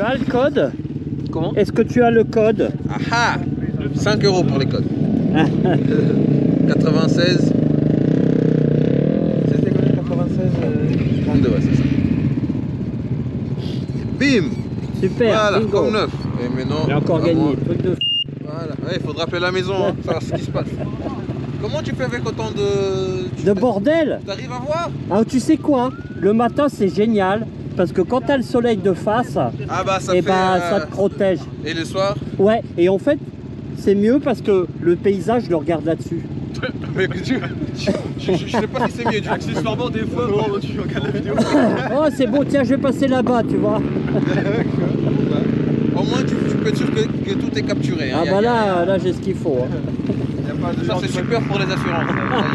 as le code? Comment? Est-ce que tu as le code? Ah ah, 5 € pour les codes. 96. C'était combien? 96 32, ouais, c'est ça. Bim! Super, Voilà, bingo. comme neuf. Et maintenant, J'ai encore gagné, truc de... Voilà, il faudra appeler la maison, hein, savoir ce qui se passe. Comment tu fais avec autant de... De bordel? T'arrives à voir? Alors tu sais quoi? Le matin c'est génial, parce que quand t'as le soleil de face, Ah bah ça et fait... ça te protège. Et le soir? Ouais, et en fait, c'est mieux parce que le paysage, je le regarde là-dessus. Mais je sais pas si c'est mieux, accessoirement des fois, tu regardes la vidéo. Oh c'est bon, tiens, je vais passer là-bas, tu vois. Au moins tu peux être sûr que tout est capturé. Hein. Ah bah là j'ai ce qu'il faut. Hein. Ça c'est super pour les assurances.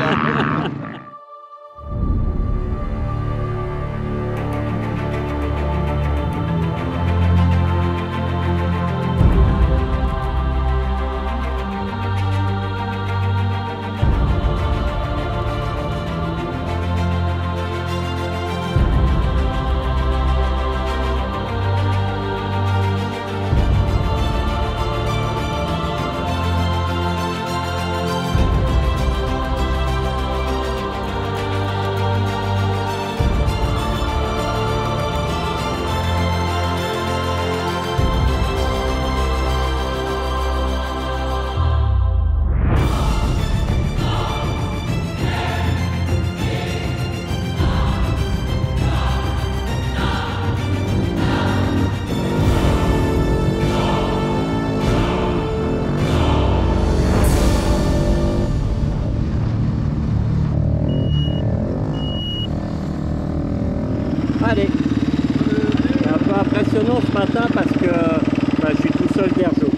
Allez, c'est un peu impressionnant ce matin parce que je suis tout seul Bergeau.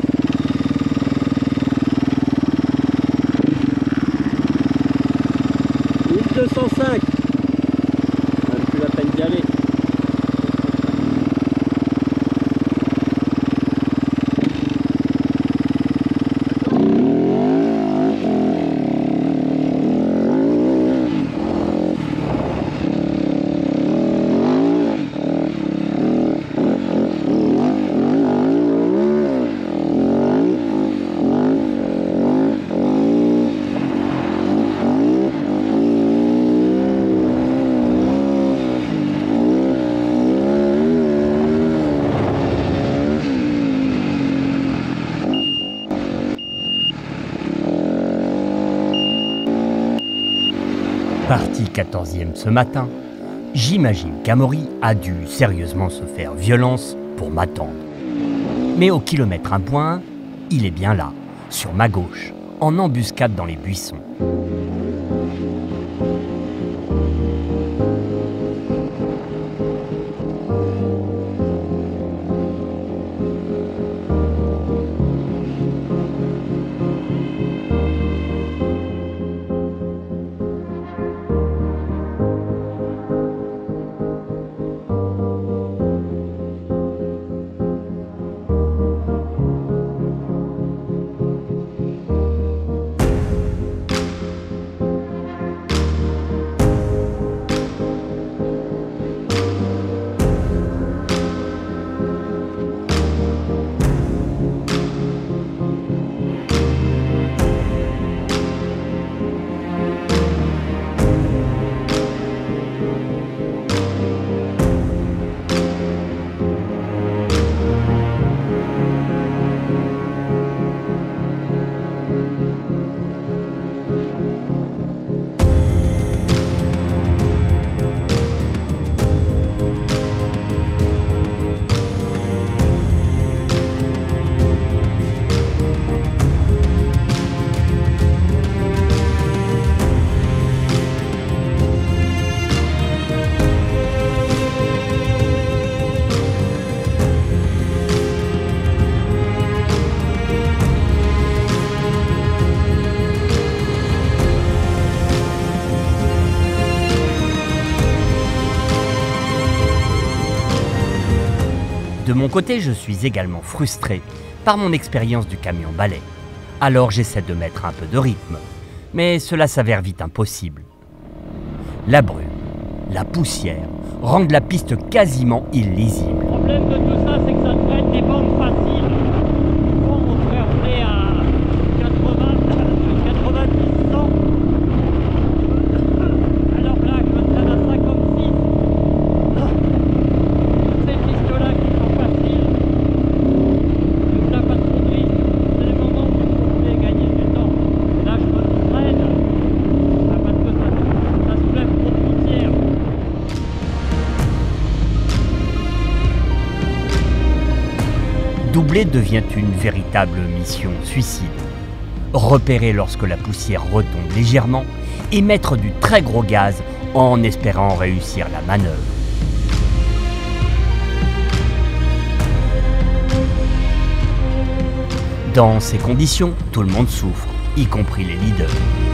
« 1205 » plus la peine d'y aller. Parti 14e ce matin, j'imagine qu'Amaury a dû sérieusement se faire violence pour m'attendre. Mais au kilomètre 1.1, il est bien là, sur ma gauche, en embuscade dans les buissons. De mon côté, je suis également frustré par mon expérience du camion balai. Alors j'essaie de mettre un peu de rythme, mais cela s'avère vite impossible. La brume, la poussière rendent la piste quasiment illisible. problème de tout ça, c'est que ça devrait être des bandes faciles. Bon, on devrait rouler à 80, 90, 100. Alors là, je me traîne à 56. Ces pistes-là qui sont faciles. Donc là, pas trop de risque. C'est les moments où il faut rouler et gagner du temps. Là, je me traîne. Parce que ça soulève trop de poussière. Doubler devient une véritable mission suicide. Repérer lorsque la poussière retombe légèrement et mettre du très gros gaz en espérant réussir la manœuvre. Dans ces conditions, tout le monde souffre, y compris les leaders.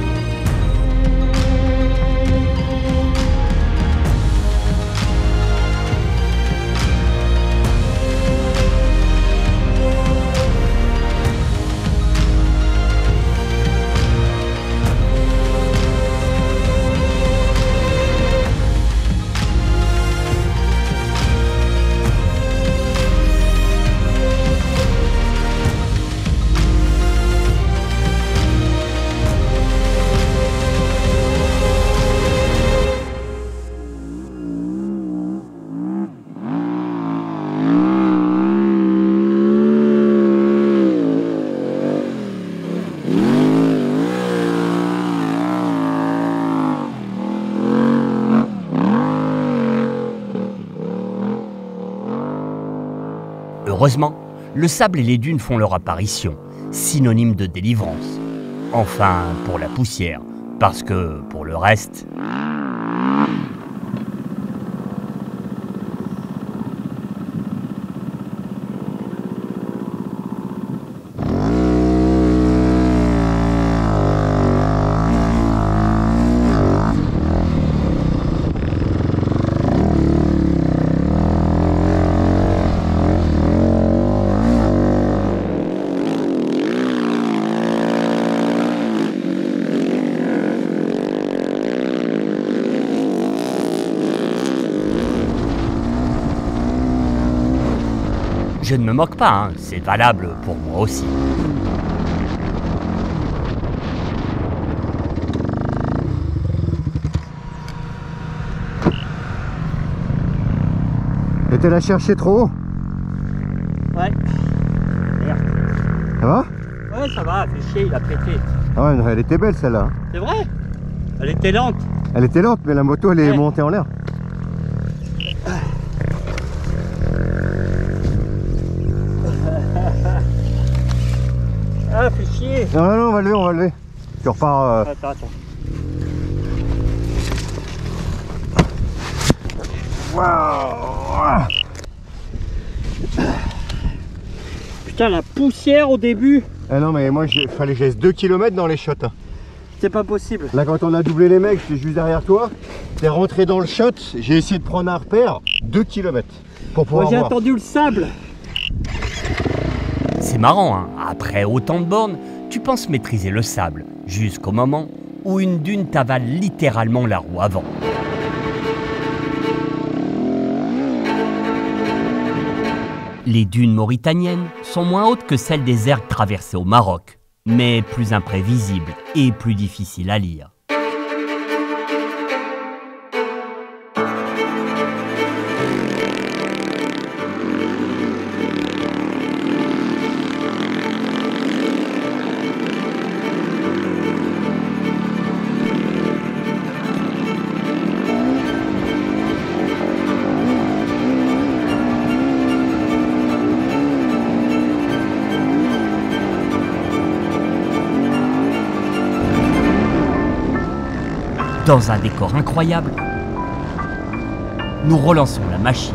Heureusement, le sable et les dunes font leur apparition, synonyme de délivrance. Enfin, pour la poussière, parce que pour le reste... Je ne me moque pas, hein, c'est valable pour moi aussi. Et t'es la chercher trop haut? Ouais. Merde. Ça va? Ouais, ça va, fait chier, il a pété. Ah ouais, elle était belle celle-là. C'est vrai? Elle était lente. Elle était lente, mais la moto elle est Ouais. montée en l'air. Ah, fait chier. Non, non, non, on va lever, on va lever. Tu repars. Attends. Waouh! Putain, la poussière au début, Ah non, mais moi il fallait que je laisse 2 km dans les shots. Hein. c'est pas possible. Là, quand on a doublé les mecs, j'étais juste derrière toi. T'es rentré dans le shot, j'ai essayé de prendre un repère, 2 km pour pouvoir Moi, j'ai voir. attendu le sable. C'est marrant, hein, après autant de bornes, tu penses maîtriser le sable, jusqu'au moment où une dune t'avale littéralement la roue avant. Les dunes mauritaniennes sont moins hautes que celles des ergs traversées au Maroc, mais plus imprévisibles et plus difficiles à lire. Dans un décor incroyable, nous relançons la machine.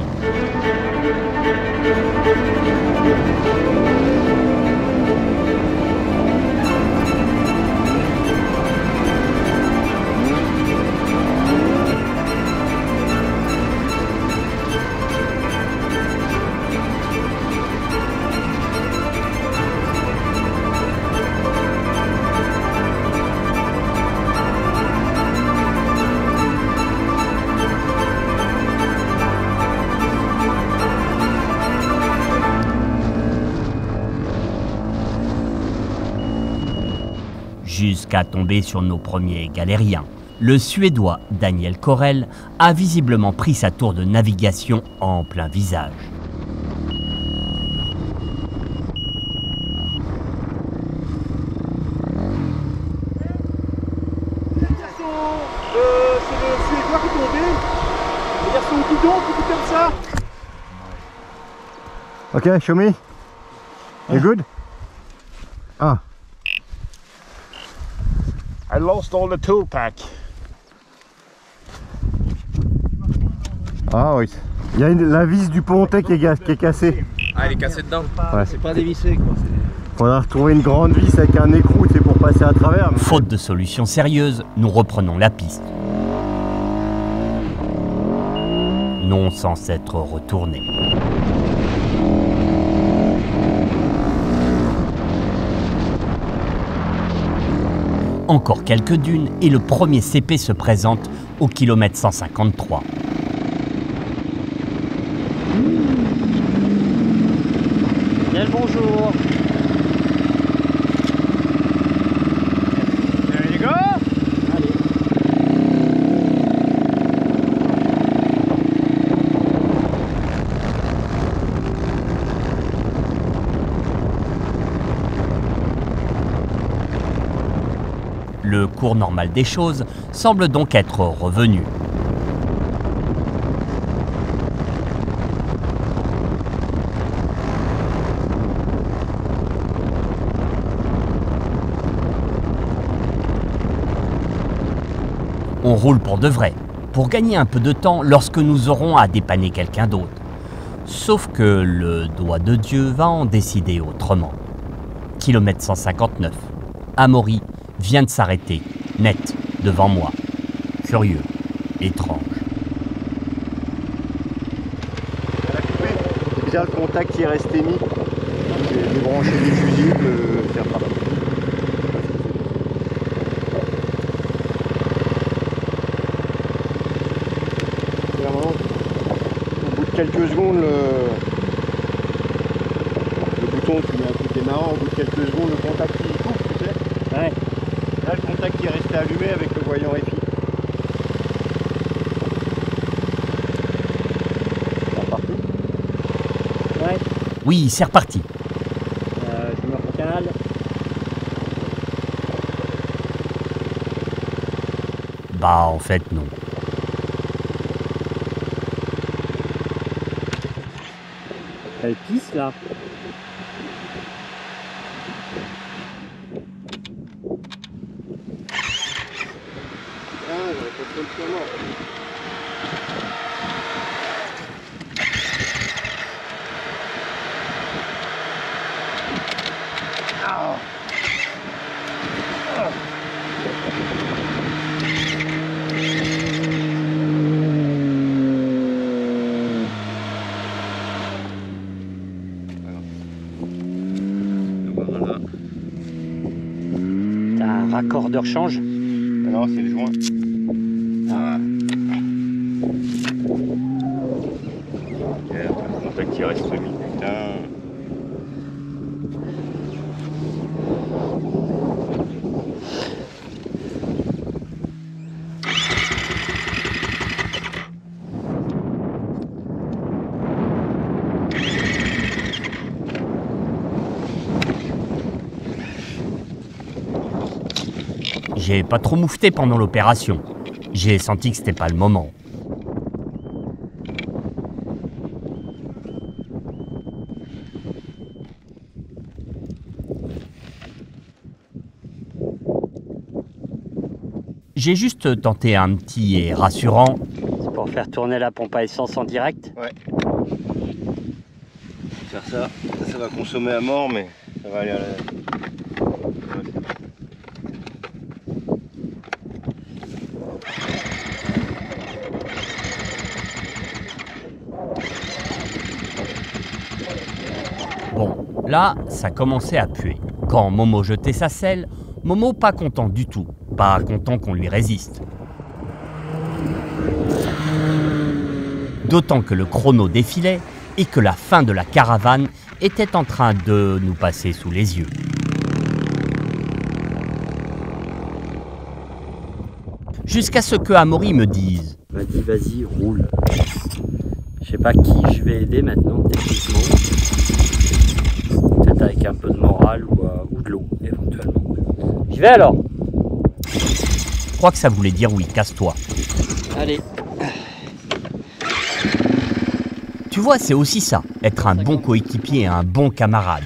qu'à tomber sur nos premiers galériens. Le Suédois Daniel Corell a visiblement pris sa tour de navigation en plein visage. C'est le Suédois qui est tombé. Il y a son guidon, tout comme ça. Ok, show me. You good? Ah. I lost all the tool pack. Ah oui. Il y a la vis du pontet qui est cassée. Ah, il est cassé dedans. Ouais. C'est pas dévissé quoi. Faudra retrouver une grande vis avec un écrou, c'est pour passer à travers. Mais... Faute de solution sérieuse, nous reprenons la piste. Non sans s'être retourné. Encore quelques dunes et le premier CP se présente au kilomètre 153. Bien le bonjour. There you go. Le cours normal des choses semble donc être revenu. On roule pour de vrai, pour gagner un peu de temps lorsque nous aurons à dépanner quelqu'un d'autre. Sauf que le doigt de Dieu va en décider autrement. Kilomètre 159. Amaury vient de s'arrêter, net, devant moi. Curieux, étrange. Elle a coupé. C'est bien le contact qui est resté mis. J'ai débranché les fusibles, c'est reparti. Au bout de quelques secondes, le bouton qui met un coup démarrant, au bout de quelques secondes, le contact qui coupe, tu sais. Ouais. Là, le contact qui est resté allumé avec le voyant EFI. C'est reparti. Ouais. Oui, c'est reparti. Je me recale. Bah, en fait, non. Elle pisse là. Ah, j'aurais pas trop le temps mort. Voilà. T'as un raccordeur change. Non, c'est le joint. Ah. Ok, le contact qui reste mis, putain. J'ai pas trop moufté pendant l'opération. J'ai senti que c'était pas le moment. J'ai juste tenté un petit et rassurant. C'est pour faire tourner la pompe à essence en direct. Ouais. Faire ça, ça va consommer à mort, mais ça va aller à la... Bon, là, ça commençait à puer. Quand Momo jetait sa selle, Momo pas content du tout, pas content qu'on lui résiste. D'autant que le chrono défilait et que la fin de la caravane était en train de nous passer sous les yeux. Jusqu'à ce que Amaury me dise Il m'a dit vas-y, roule. Je sais pas qui je vais aider maintenant, techniquement. Peut-être avec un peu de morale ou de l'eau, éventuellement. J'y vais alors. Je crois que ça voulait dire oui, casse-toi. Allez. Tu vois, c'est aussi ça, être un bon coéquipier et un bon camarade.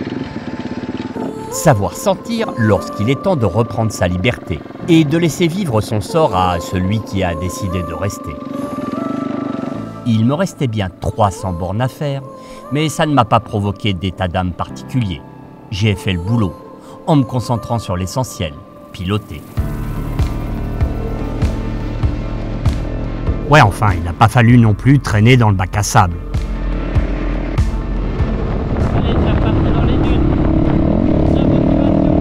Savoir sentir lorsqu'il est temps de reprendre sa liberté et de laisser vivre son sort à celui qui a décidé de rester. Il me restait bien 300 bornes à faire, mais ça ne m'a pas provoqué d'état d'âme particulier. J'ai fait le boulot, en me concentrant sur l'essentiel, piloter. Ouais, enfin, il n'a pas fallu non plus traîner dans le bac à sable. Allez, c'est reparti dans les dunes. La motivation.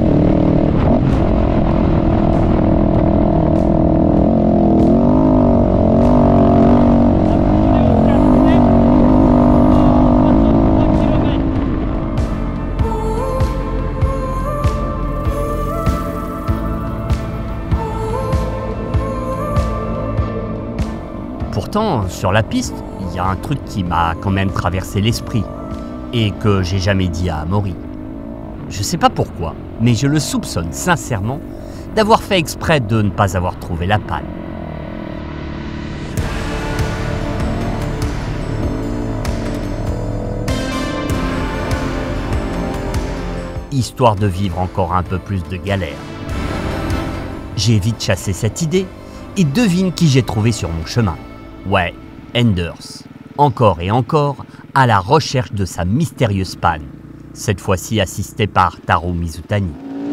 Pourtant, sur la piste, il y a un truc qui m'a quand même traversé l'esprit et que j'ai jamais dit à Amaury. Je sais pas pourquoi, mais je le soupçonne sincèrement d'avoir fait exprès de ne pas avoir trouvé la panne. Histoire de vivre encore un peu plus de galère. J'ai vite chassé cette idée et devine qui j'ai trouvé sur mon chemin. Ouais, Enders. Encore et encore à la recherche de sa mystérieuse panne, cette fois-ci assisté par Taro Mizutani.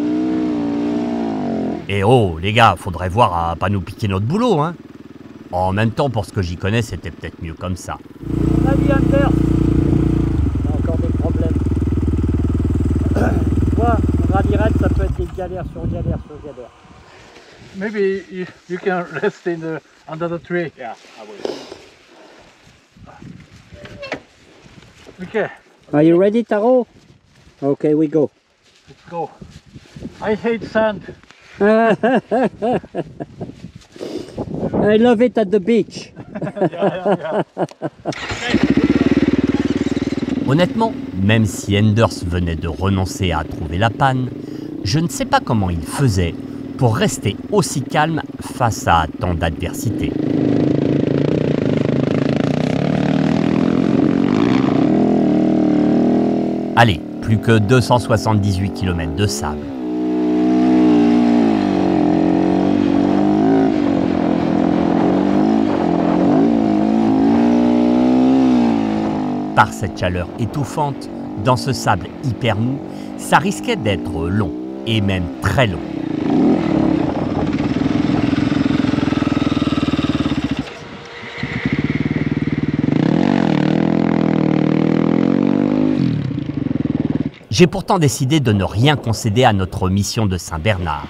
Et oh, les gars, faudrait voir à pas nous piquer notre boulot, hein. En même temps, pour ce que j'y connais, c'était peut-être mieux comme ça. Salut Hunter. On a encore des problèmes. Tu vois, en rallye raid, ça peut être des galères sur galères sur galères. Maybe you can rest under the tree. Yeah, I will. Okay, Are you ready, Taro? Okay, we go. let's go. I hate sand. I love it at the beach. Honnêtement, même si Enders venait de renoncer à trouver la panne, je ne sais pas comment il faisait pour rester aussi calme face à tant d'adversité. Allez, plus que 278 km de sable. Par cette chaleur étouffante, dans ce sable hyper mou, ça risquait d'être long, et même très long. J'ai pourtant décidé de ne rien concéder à notre mission de Saint-Bernard.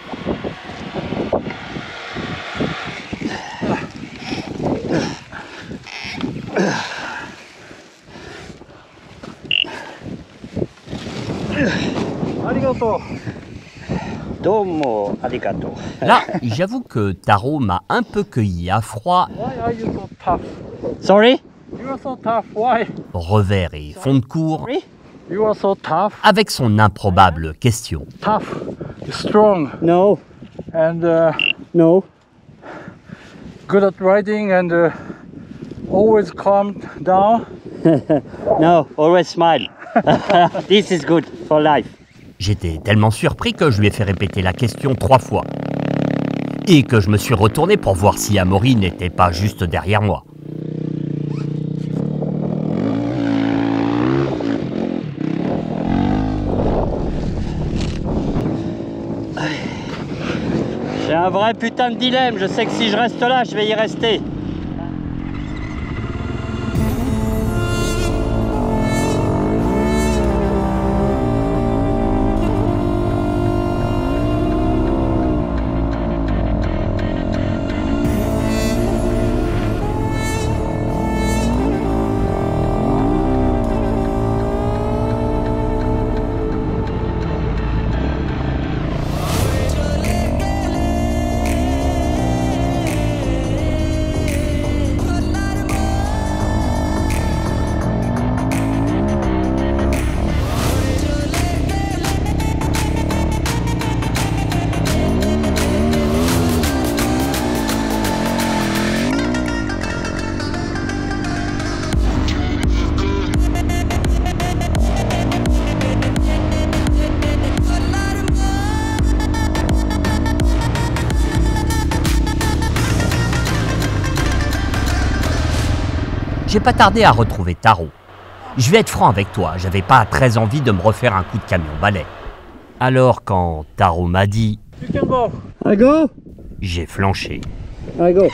Arigato. Domo arigato. Là, j'avoue que Taro m'a un peu cueilli à froid, Why are you so tough? Sorry? You are so tough. Why? revers et fond de cours, You are so tough. avec son improbable question. Tough, strong, No, and no. good at riding, and always calm down. No, always smile. This is good for life. J'étais tellement surpris que je lui ai fait répéter la question 3 fois. Et que je me suis retourné pour voir si Amaury n'était pas juste derrière moi. J'ai un vrai putain de dilemme. Je sais que si je reste là, je vais y rester. j'ai pas tardé à retrouver Taro. Je vais être franc avec toi, j'avais pas très envie de me refaire un coup de camion-balai. Alors quand Taro m'a dit « You can go !» I go? j'ai flanché. I go.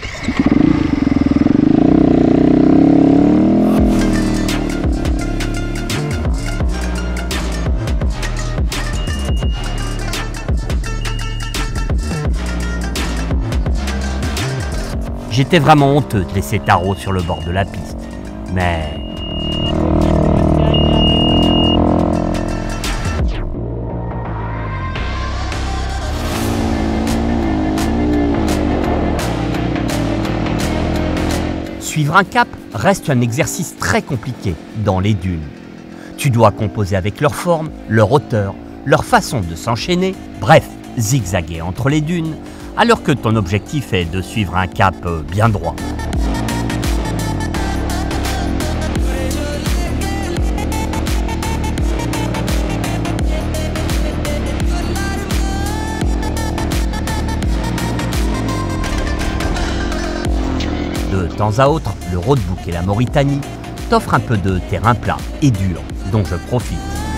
J'étais vraiment honteux de laisser Taro sur le bord de la piste. Mais... suivre un cap reste un exercice très compliqué dans les dunes. Tu dois composer avec leur forme, leur hauteur, leur façon de s'enchaîner, bref, zigzaguer entre les dunes, alors que ton objectif est de suivre un cap bien droit. De temps à autre, le roadbook et la Mauritanie t'offrent un peu de terrain plat et dur, dont je profite.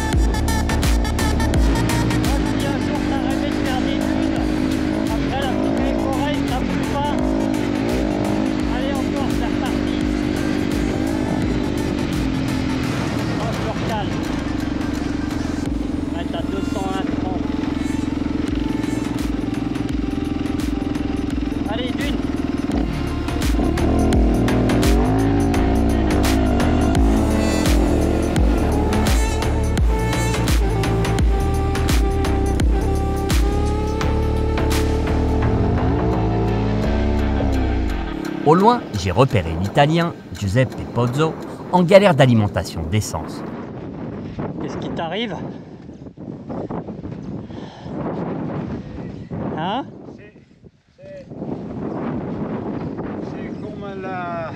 Au loin, j'ai repéré l'Italien, Giuseppe Pozzo, en galère d'alimentation d'essence. Qu'est-ce qui t'arrive? Hein? C'est comme la...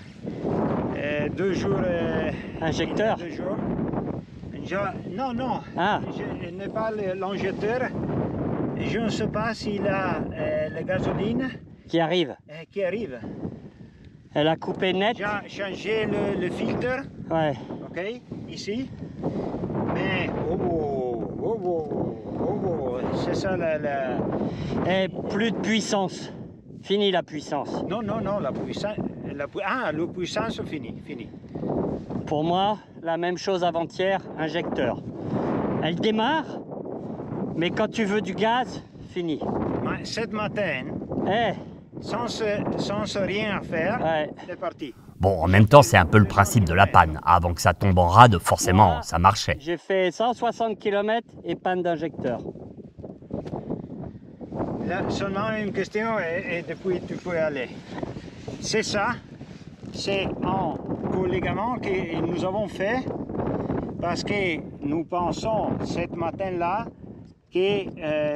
2 jours... Injecteur? 2 jours. Non, non. Ah. Je n'ai pas l'injecteur. Je ne sais pas s'il a la gasoline Qui arrive? qui arrive. Elle a coupé net? J'ai changé le filtre, Ouais. ok, ici. Mais, c'est ça la... Et plus de puissance. Fini la puissance. Non, non, non, la puissance... la puissance, fini. Pour moi, la même chose avant-hier, injecteur. Elle démarre, mais quand tu veux du gaz, fini. Mais cet matin, Eh, sans rien à faire, ouais. c'est parti. Bon, en même temps, c'est un peu le principe de la panne. Avant que ça tombe en rade, forcément, ça marchait. J'ai fait 160 km et panne d'injecteur. Là, seulement une question et depuis tu peux aller. C'est ça, c'est un colligament que nous avons fait parce que nous pensons ce matin-là qu'il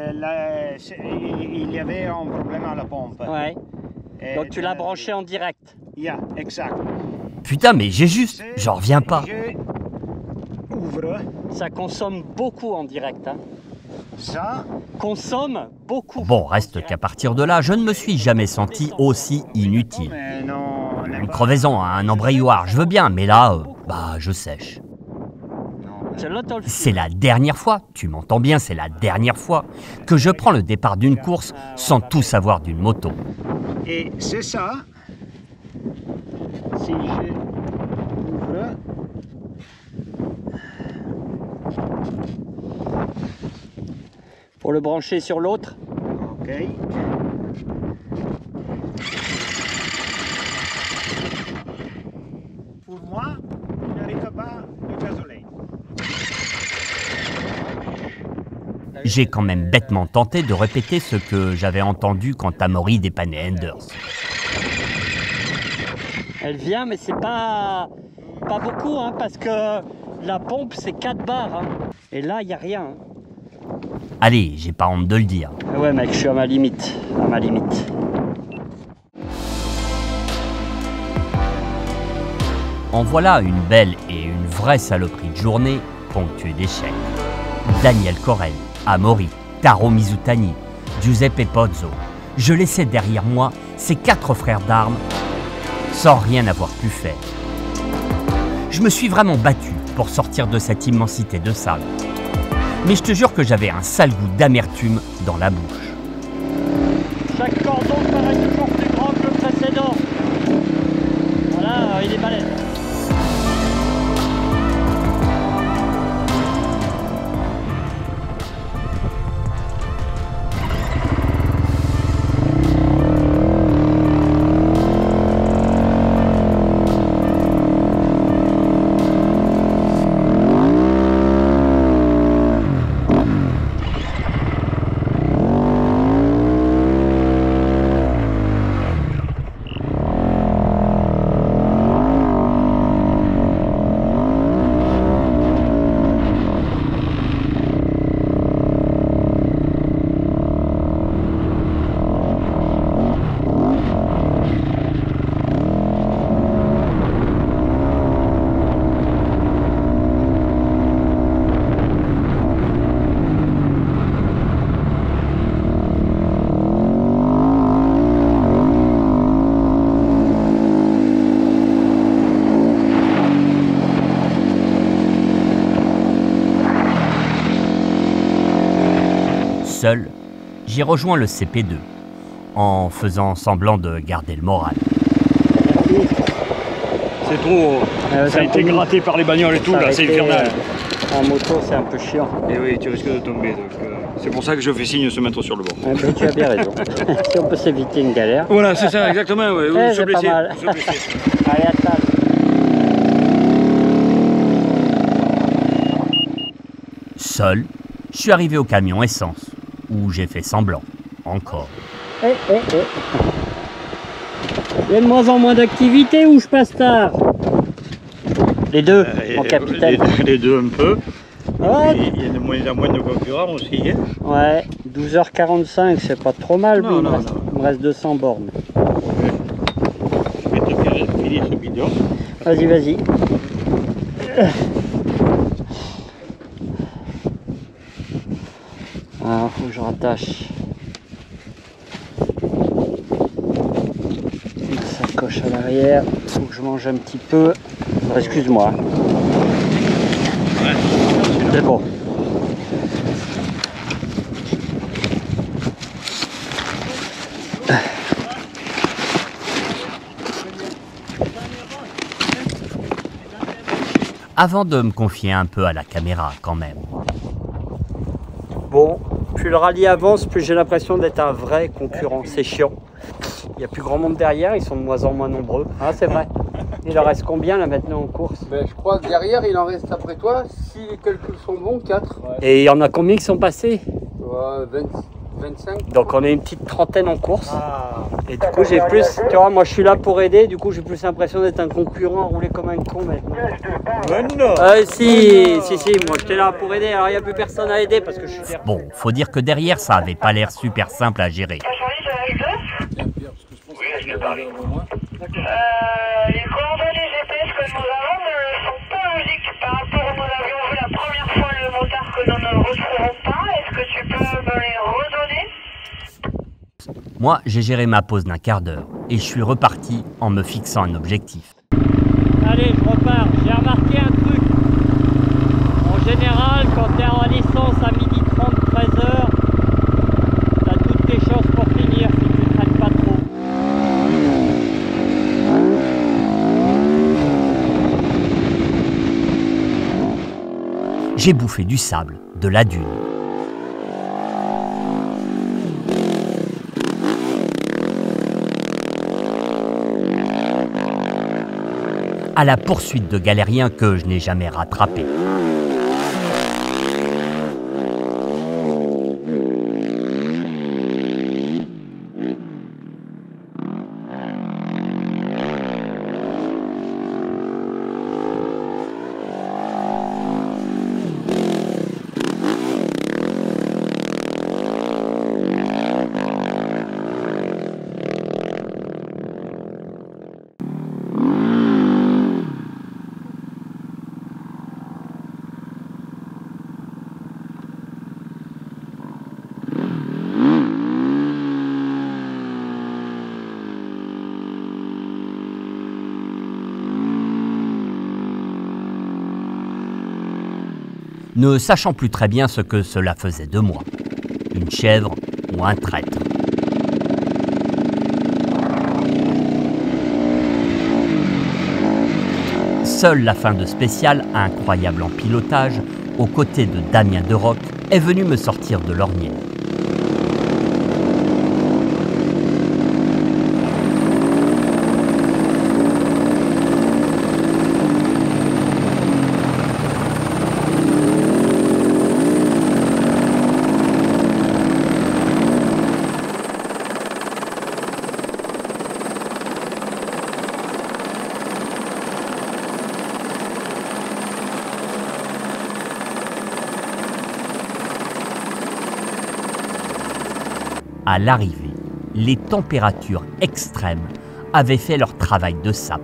y avait un problème à la pompe. Ouais. Et Donc tu l'as branché en direct. Yeah, exact. Putain, mais j'ai juste... J'en reviens pas. Je ouvre Ça consomme beaucoup en direct. Hein. ça. Consomme beaucoup. Bon, reste qu'à partir de là, je ne me suis jamais senti aussi inutile. Mais non, Une crevaison, un embrayoir, je veux bien, mais là, je sèche. C'est la dernière fois, tu m'entends bien, c'est la dernière fois que je prends le départ d'une course sans tout savoir d'une moto. Et c'est ça. Si je ouvre. Pour le brancher sur l'autre. Ok. Pour moi, il n'arrive pas de gasoline. J'ai quand même bêtement tenté de répéter ce que j'avais entendu quand Amaury dépannait Enders. Elle vient, mais c'est pas beaucoup, hein, parce que la pompe, c'est 4 bars. Hein. Et là, il n'y a rien. Hein. Allez, j'ai pas honte de le dire. Ouais, mec, je suis à ma limite. À ma limite. En voilà une belle et une vraie saloperie de journée ponctuée d'échecs. Daniel Corel, Amaury, Taro Mizutani, Giuseppe Pozzo. Je laissais derrière moi ces 4 frères d'armes sans rien avoir pu faire. Je me suis vraiment battu pour sortir de cette immensité de sable. Mais je te jure que j'avais un sale goût d'amertume dans la bouche. Chaque cordon paraît toujours plus grand que le précédent. Voilà, il est balèze. Seul, j'ai rejoint le CP2, en faisant semblant de garder le moral. C'est trop. Ça a été gratté par les bagnoles et tout, là, c'est infernal. En moto, c'est un peu chiant. Et oui, tu risques de tomber. Donc, c'est pour ça que je fais signe de se mettre sur le bord. Ben, tu as bien raison. Si on peut s'éviter une galère. Voilà, c'est ça, exactement. Ouais. Eh, Se blesser. Allez, à table. Seul, je suis arrivé au camion essence, où j'ai fait semblant, encore. Il y a de moins en moins d'activité ou je passe tard? Les deux, mon capitaine. Les deux un peu. Ouais. Il y a de moins en moins de concurrents aussi. Hein. Ouais, 12h45, c'est pas trop mal. Non, non, Il me reste 200 bornes. Je vais te faire filer ce bidon. Vas-y, vas-y. Ah, faut que je rattache. Ma sacoche à l'arrière. Faut que je mange un petit peu. Excuse-moi. C'est bon. Avant de me confier un peu à la caméra quand même. Bon, plus le rallye avance, plus j'ai l'impression d'être un vrai concurrent. C'est chiant. Il n'y a plus grand monde derrière, ils sont de moins en moins nombreux. Ah, c'est vrai. Il en reste combien là maintenant en course? Ben, je crois que derrière, il en reste après toi, si les calculs sont bons, 4. Et il y en a combien qui sont passés? 25. Donc on est une petite trentaine en course. Et du coup j'ai plus, tu vois, moi je suis là pour aider, du coup j'ai plus l'impression d'être un concurrent à rouler comme un con maintenant. Si, moi j'étais là pour aider, alors il n'y a plus personne à aider parce que je suis derrière. Bon, faut dire que derrière, ça avait pas l'air super simple à gérer. Oui, je te parle. Les coordonnées GPS que nous avons ne sont pas logiques par rapport où nous avions vu la première fois le motard que nous ne retrouvons pas. Est-ce que tu peux me les redonner? Moi, j'ai géré ma pause d'un quart d'heure et je suis reparti en me fixant un objectif. Allez, je repars. J'ai remarqué un truc. En général, quand tu es en licence à 12h30, 13h, tu as toutes tes chances pour finir si tu ne traînes pas trop. J'ai bouffé du sable, de la dune. À la poursuite de galériens que je n'ai jamais rattrapés. ne sachant plus très bien ce que cela faisait de moi. Une chèvre ou un traître. Seule la fin de Spécial, incroyable en pilotage, aux côtés de Damien Deroc, est venue me sortir de l'ornière. À l'arrivée, les températures extrêmes avaient fait leur travail de sape.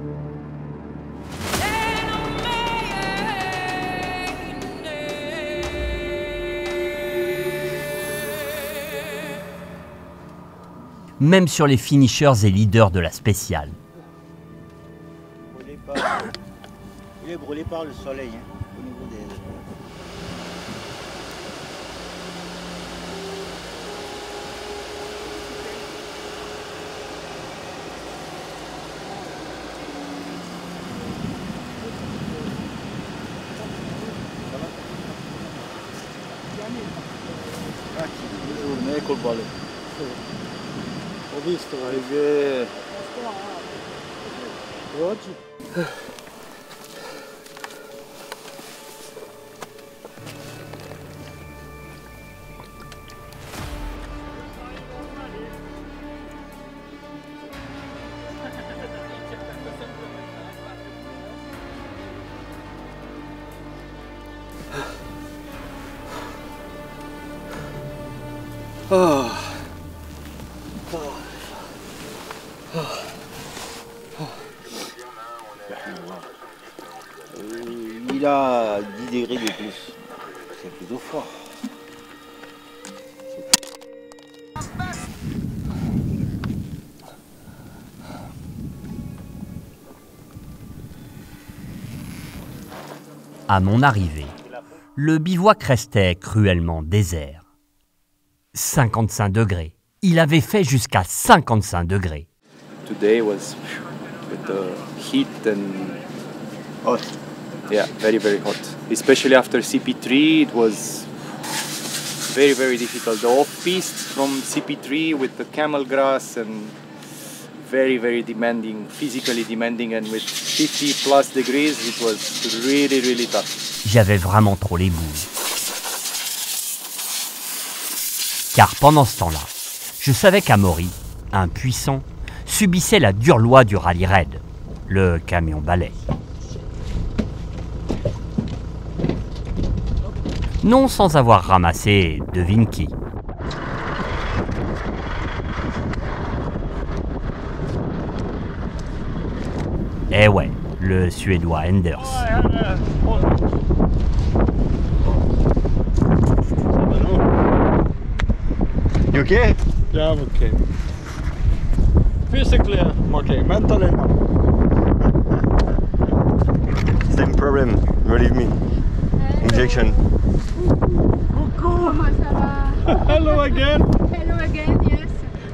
Même sur les finishers et leaders de la Spéciale. Il est brûlé par le soleil, hein, au niveau des... Col ballo. Ho visto che oggi Il a 10 degrés de plus. C'est plutôt froid. À mon arrivée, le bivouac restait cruellement désert. 55 degrés. Il avait fait jusqu'à 55 degrés. Today was with the heat and hot. Yeah, very hot. Especially after CP3, it was very difficult. The off-piste from CP3 with the camel grass and very demanding, physically demanding, and with 50 plus degrees, it was really tough. J'avais vraiment trop les boules. Car pendant ce temps-là, je savais qu'Amaury, impuissant, subissait la dure loi du rallye raid, le camion balai. Non sans avoir ramassé, devine qui. Eh ouais, le Suédois Enders. You okay? Yeah, I'm okay. Physically, I'm okay. Mentally, no. Same problem, believe me. Injection. Coucou, comment ça va? Hello again. Hello again, yes.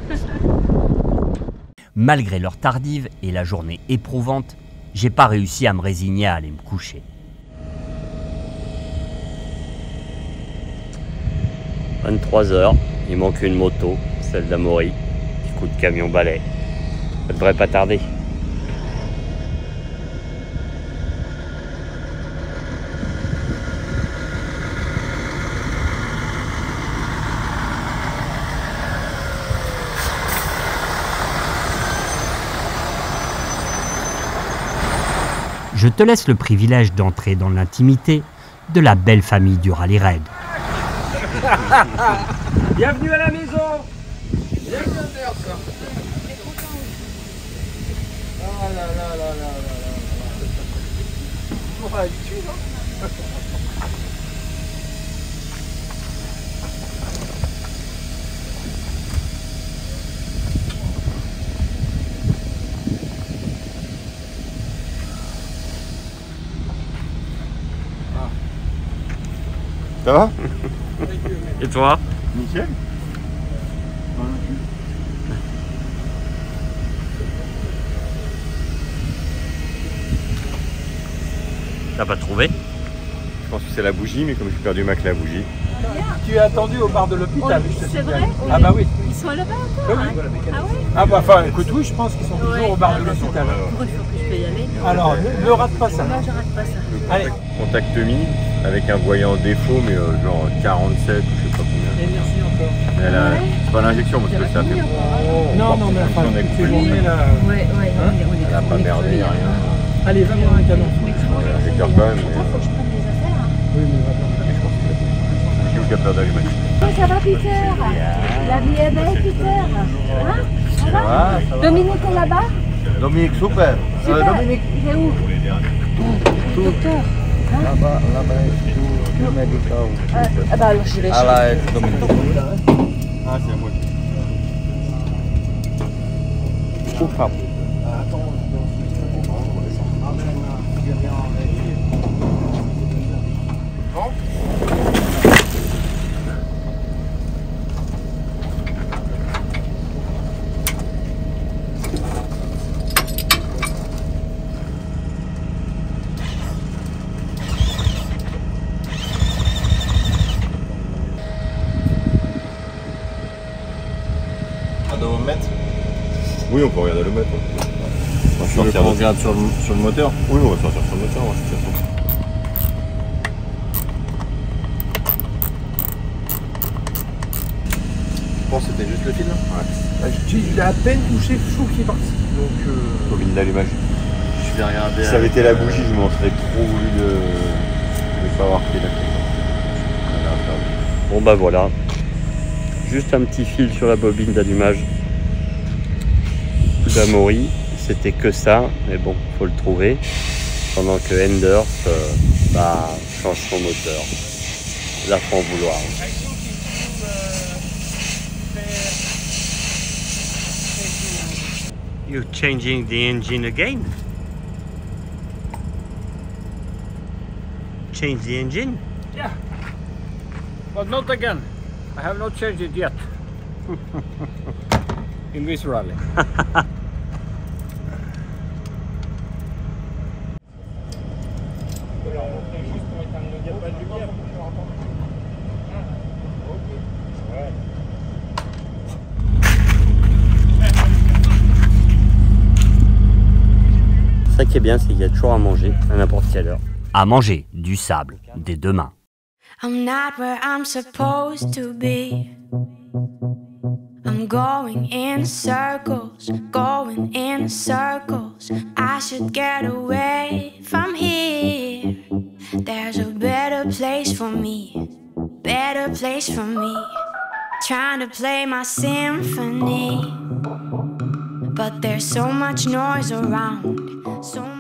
Malgré l'heure tardive et la journée éprouvante, j'ai pas réussi à me résigner à aller me coucher. « 23h, il manque une moto, celle d'Amaury, petit coup de camion balai. Ça devrait pas tarder. » Je te laisse le privilège d'entrer dans l'intimité de la belle famille du Rallye Raid. Bienvenue à la maison. Bienvenue à terre, ça. Ah là là là là là là. On va habituer, non? Ça va? Et toi? Nickel. T'as pas trouvé? Je pense que c'est la bougie, mais comme j'ai perdu ma clé à bougie. Tu es attendu au bar de l'hôpital. C'est vrai? Ah bah oui. Ils sont là-bas encore? Oui. Ah ouais? Ah bah enfin, écoute, oui, je pense qu'ils sont toujours au bar de l'hôpital. Il faut que je peux y aller. Alors, ne rate pas ça. Non, je rate pas ça. Allez. Contact Mi avec un voyant défaut, mais genre 47 ou je sais pas combien. Et merci encore. Elle a... C'est pas l'injection parce que ça fait. Non, mais enfin, on a coupé le journée là. Ouais, Elle a pas merdé, rien. Allez, va voir un canon. J'ai peur quand même. Faut que je prenne des affaires. Oui, mais attends. Je suis au capteur d'allumage. Ça va, Peter? La vie est belle, Peter? Hein? Ça va? Dominique est là-bas? Dominique, super. Super. Dominique. Il est où? Docteur. Là-bas, tout médical. Ah bah alors je vais Ah là, Dominique. Ah, c'est à moi. Je trouve pas. Oui, on peut regarder le mètre. On regarde sur le moteur. Oui, on va sortir sur le moteur. Ouais, de toute façon. Je pense que c'était juste le fil là. Ouais. Il a à peine touché, fou qui est parti. Donc, bobine d'allumage. Je vais regarder. Si ça avait été la bougie, je m'en serais trop voulu de pas avoir pris la clé. Bon bah voilà. Juste un petit fil sur la bobine d'allumage d'Amaury, c'était que ça, mais bon, faut le trouver. Pendant que Enders change son moteur. La font vouloir. You're changing the engine again? Change the engine? Yeah, but not again. I have not changed it yet. In this rally. Ça qui est bien, c'est qu'il y a toujours à manger à n'importe quelle heure. À manger du sable dès demain. I'm not where I'm supposed to be. I'm going in circles, going in circles. I should get away from here. There's a better place for me, better place for me. Trying to play my symphony, but there's so much noise around, so